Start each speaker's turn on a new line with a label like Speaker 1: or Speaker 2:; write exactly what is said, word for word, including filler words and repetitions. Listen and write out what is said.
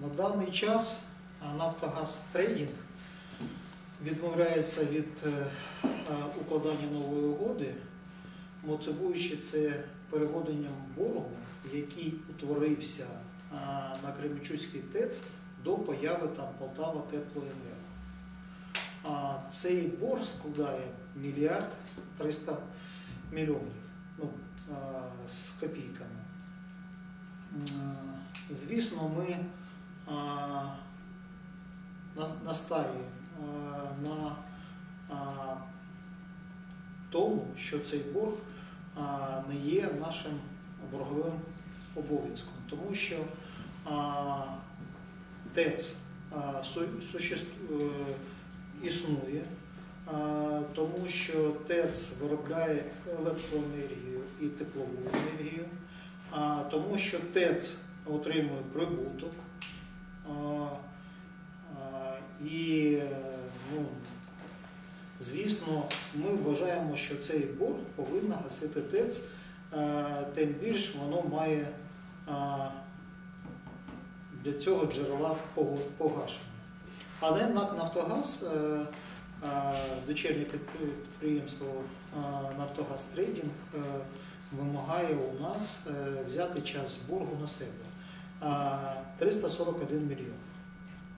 Speaker 1: На даний час Нафтогаз Трейдинг відмовляється від укладання нової угоди, мотивуючи це переводенням боргу, який утворився на Кременчуцькій ТЕЦ до появи там Полтава Теплоенерго. Цей борг складає мільярд триста мільйонів, ну, з копійками. Звісно, ми настаємо на тому, що цей борг не є нашим борговим обов'язком, тому що ТЕЦ існує, тому що ТЕЦ виробляє електроенергію і теплову енергію, тому що ТЕЦ отримує прибуток, і, ну, звісно, ми вважаємо, що цей борг повинна гасити ТЕЦ, тим більш воно має для цього джерела погашення. Але НАК «Нафтогаз», дочірнє підприємство «Нафтогаз Трейдинг», вимагає у нас взяти часть боргу на себе – триста сорок один мільйон.